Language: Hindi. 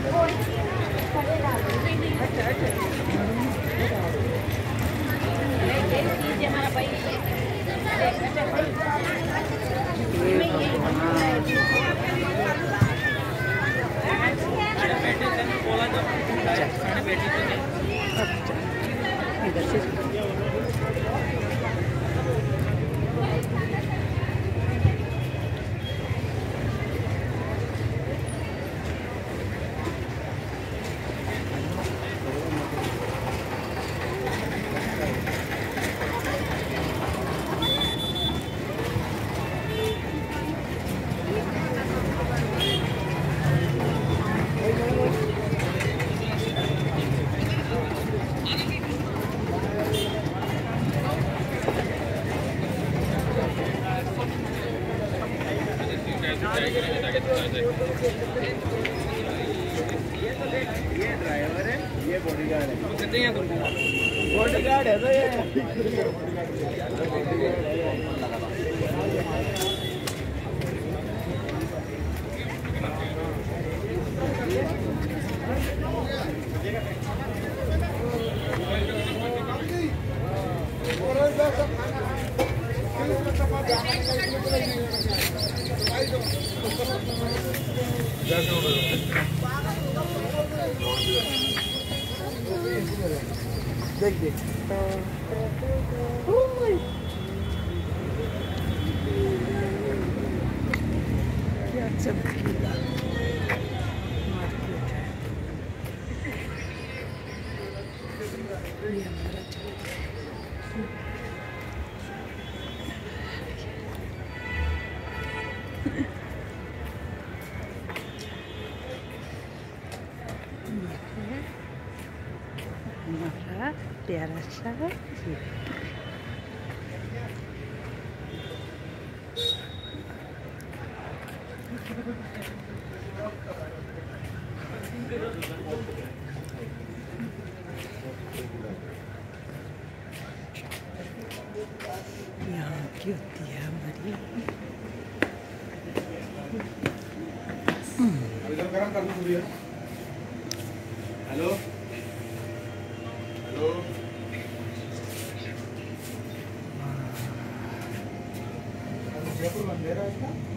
इधर से ये ड्राइवर है, ये बॉडीगार्ड है। कितने हैं बॉडीगार्ड है तो ये देख देख क्या चमकीला मार्केट है। ये हमारा हमारा प्यारा सा ये यहाँ की होती है हमारी। हेलो हेलो जयपुर बंद है इसका।